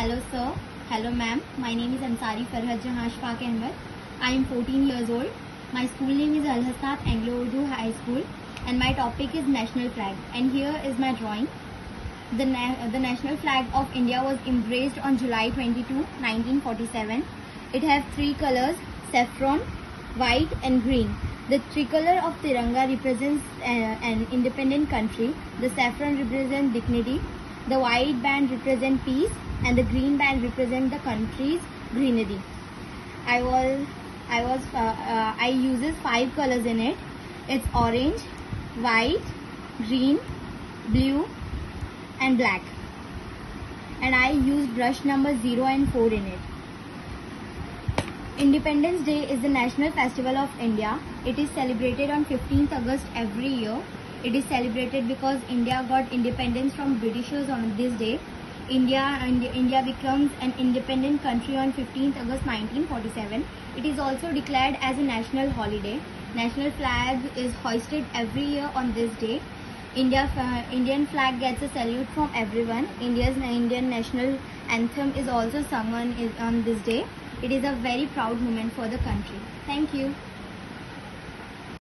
Hello sir, hello ma'am. My name is Ansari Farhad Jahan Ashfaq Ahmed. I am 14 years old. My school name is Al Hasnat Anglo Urdu High School and my topic is national flag. And here is my drawing. The national flag of India was embraced on July 22, 1947. It has three colors: saffron, white and green. The tricolor of Tiranga represents an independent country. The saffron represents dignity. The white band represents peace, and the green band represents the country's greenery. I uses 5 colors in it. It's orange, white, green, blue, and black. And I use brush number 0 and 4 in it. Independence Day is the national festival of India. It is celebrated on 15th August every year. It is celebrated because India got independence from Britishers on this day. India becomes an independent country on 15th August 1947. It is also declared as a national holiday. National flag is hoisted every year on this day. Indian flag gets a salute from everyone. Indian national anthem is also sung on this day. It is a very proud moment for the country. Thank you.